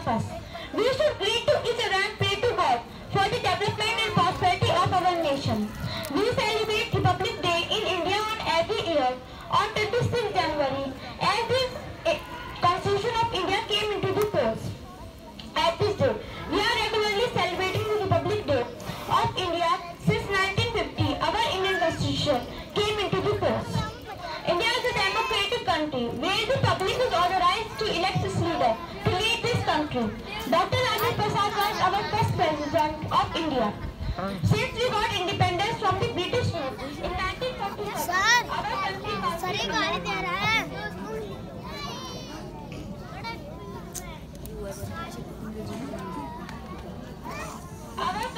us. We should greet to each other and pray to God for the development and prosperity of our nation. We celebrate Republic Day in India on every year on 26th January as the Constitution of India came into the force. At this day, we are regularly celebrating the Republic Day of India since 1950. Our Indian Constitution came into the force. India is a democratic country where the public is authorized to elect its leader to lead this country. Dr. Rajendra Prasad was our first president of India. Since we got independence from the British rule in 1947, our country our